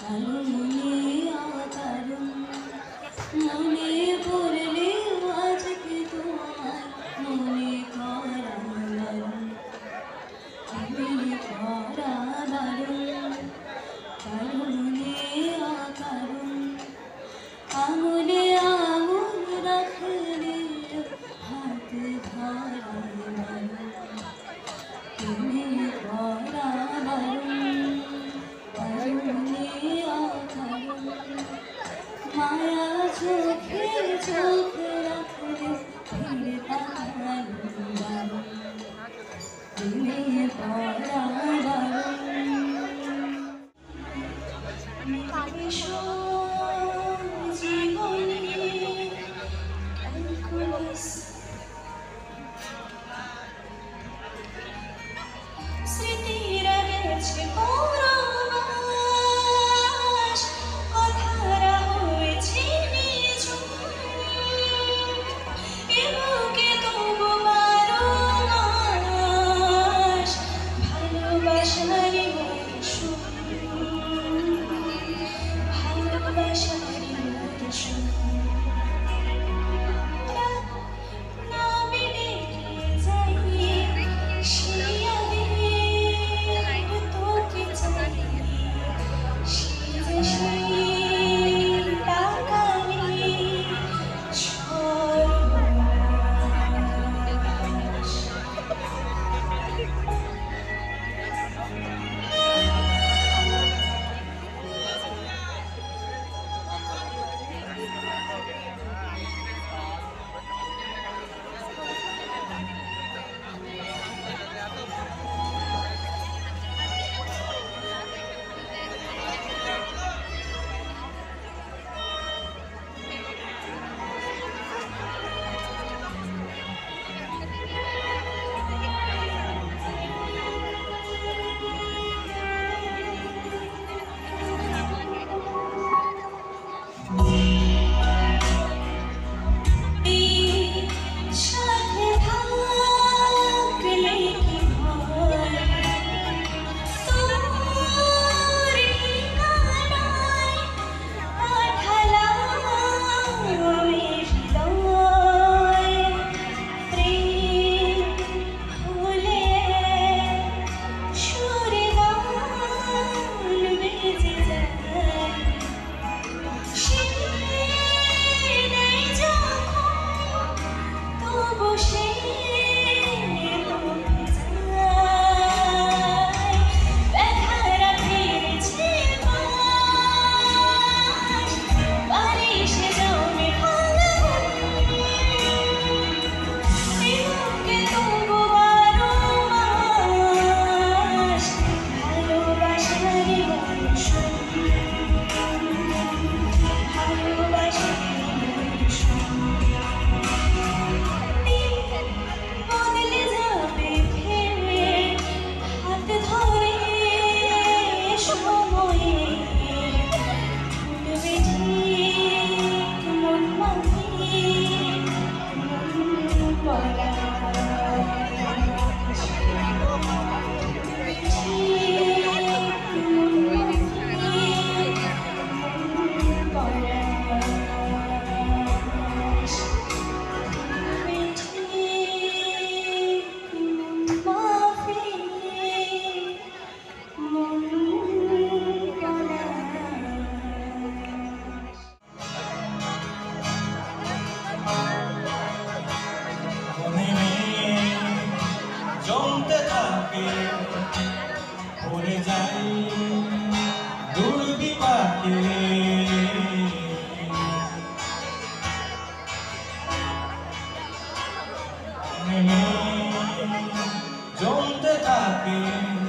জমতে থাকে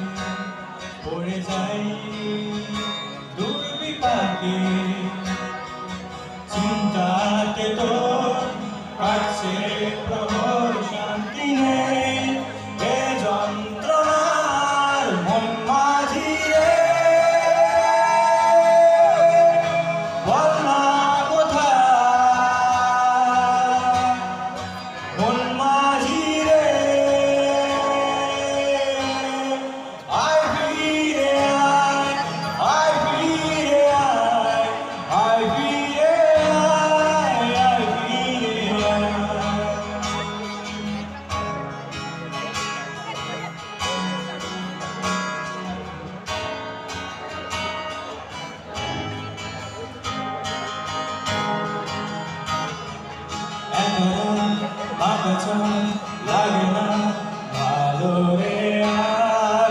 পড়ে যাই দুর্বিপাকে চিন্তাতে তো কাছে প্রহর শান্তি নেই এ যন্ত্রণার মন মাঝি রে বল না কোথায় মন মাঝি রে আয় ফিরে সাধারণ বাঁকাচন লাগে না ভালো রে আর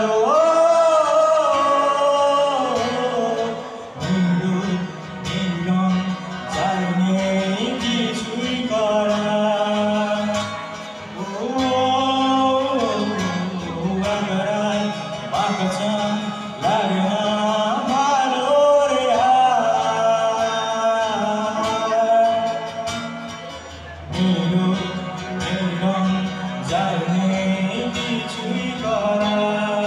নীলম যার নেই কিছুই করা বাঁকাচন লাগে না ভালো রে নীলম যার নেই কিছুই করা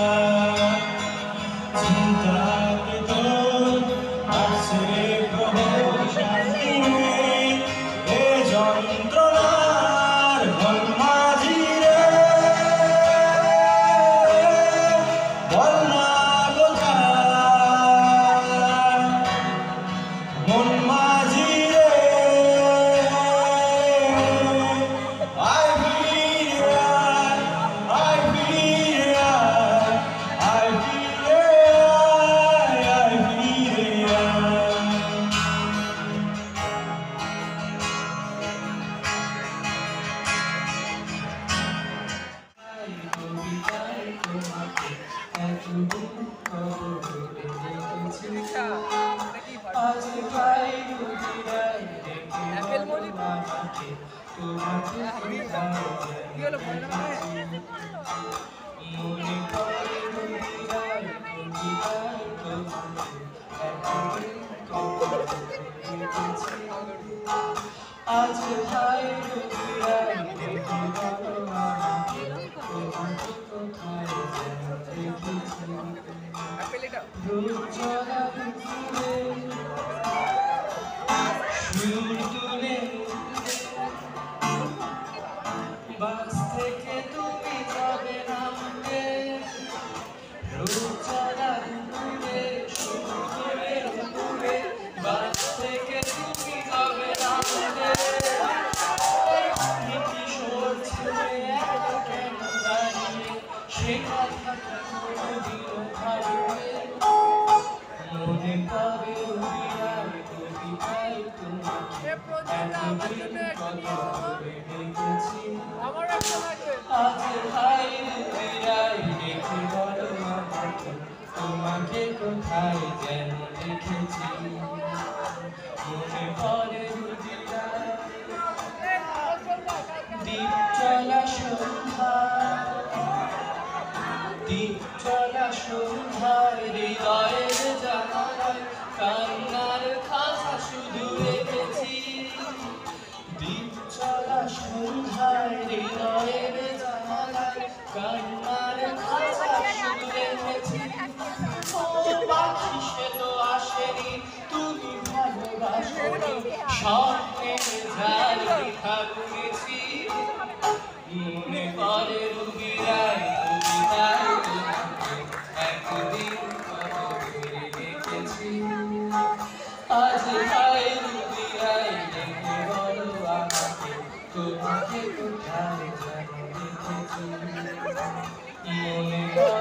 চিন্তাকে তোর আসে প্রহর শান্তি নেই এ যন্ত্রণার মন মাঝি রে বল না কোথায় মন মাঝি রে আয় ফিরে আয় ফিরে আয় ফিরে আয় ফিরে আজ পাই বিদায় দেখে আমাকে তোমাকে মনে পড়ে বিদায় বিদায় আজ পাই বিদায় দেখে আমাকে তোমাকে কোথায় দেখেছি রোজ চলা বাস থেকে তুমি যাবে নামতে রোজ চলা দূরে সুরে দূরে বাস থেকে তুমি যাবে নামতে কিশোর ছেলে কেন দাঁড়িয়ে সে কথা কোনোদিন ভাববে মনে পাবে বিরাট কবিতায় তোমাকে এতদিন কথা বলে দেখেছি আজ ভাই বিরাই দেখে বলো আমাকে তোমাকে কোথায় যেন দেখেছি মনে পড়ে দ্বীপ চলা সন্ধ্যা দ্বীপ চলা সন্ধ্যায় হৃদয়ের জানালায় কান্নার খাঁচা শুধু রেখেছি দ্বীপ চলা সন্ধ্যায় হৃদয়ের জানালায় কান্নার খাঁচা শুধু রেখেছি ও পাখি সে তো আসেনি তুমি ভালোবাসনি স্বপ্নের জাল লেখা বুনেছি মনে পড়ে রুবিরায় কবিতায় তোমাকে একদিন কত করে দেখেছি আজ ভাই রুবিরায় দেখে বলো আমাকে তোমাকে কোথায় যেন দেখেছি মনে